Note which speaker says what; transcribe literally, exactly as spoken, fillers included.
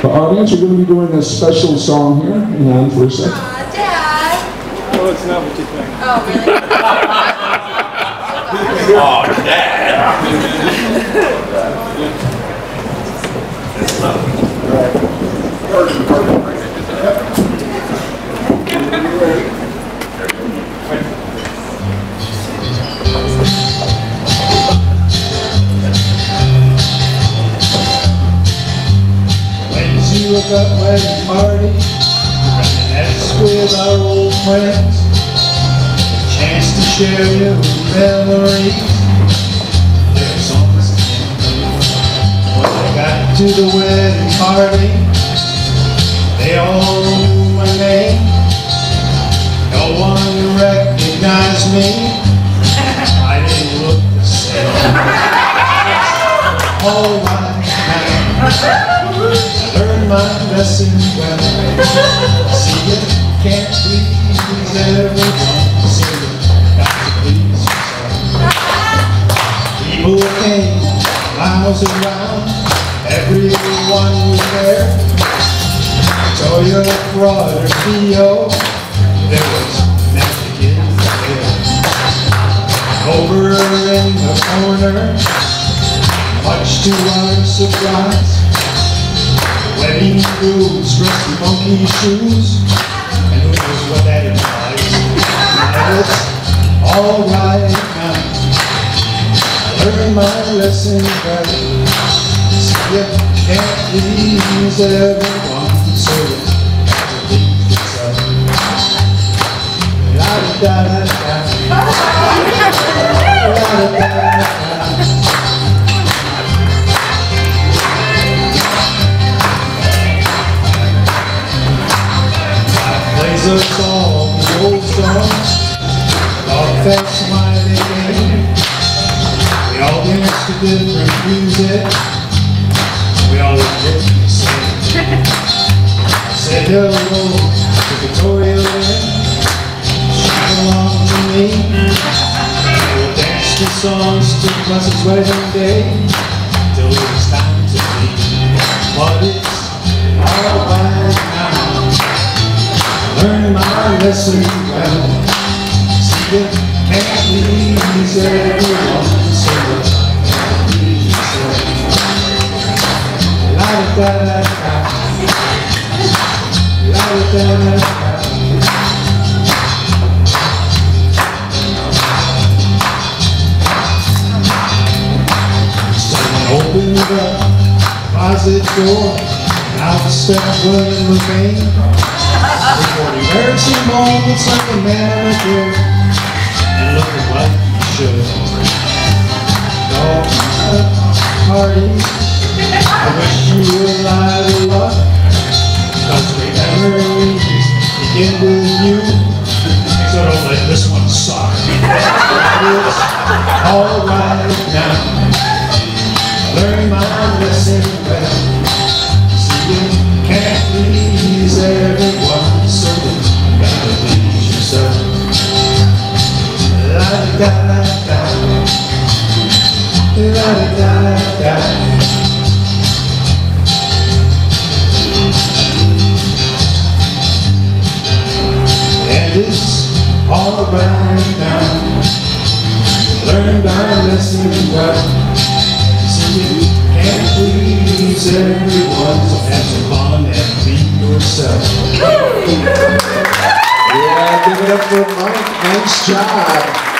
Speaker 1: The audience are going to be doing a special song here. Hang on for a second.
Speaker 2: Aw, Dad.
Speaker 3: Oh, it's not what you think.
Speaker 2: Oh, really?
Speaker 4: Oh, Dad.
Speaker 5: We look up wedding party, reminisce with our old friends, a chance to share your memories. Their songs when I got to the wedding party, they all knew my name. No one recognized me. I didn't look the same. All right now. Learn my lesson well. See, you can't please everyone. So you got to please yourself. People came miles around. Everyone was there. Toya, brother, Theo. There was Mexican there. Over in the corner, much to our surprise, wedding grooms dressed in monkey shoes, and who knows what that implies. But it's all right now. I learned my lesson well. See, you can't please everyone, so you have to please yourself. La da da da da. La da da da da. A song, the old songs, all that's why they came. We all dance to different music, we all look the same. Say hello to Victoria Lynn, she belongs to me. We'll dance to songs to Bless's wedding day, till it's time to leave. But it's all right now. Learn my lesson well. See, you can't please everyone, so you can't please yourself. La da da da, la da da da. Someone opened the closet door, and out stepped William Levine. Embarrassing moments like a mannequin, and looking like you should. All the parties, I wish you were alive a lot, cause we memories begin with you, so don't let this one suck. It's alright now. Learn my lesson well. See, you can't please everyone, so you gotta please yourself. La da da da, la da da da. And it's alright now. Learn my lesson well. See, you can't please everyone, so have some fun and be yourself.
Speaker 1: Yeah, give it up for Mike. Nice job.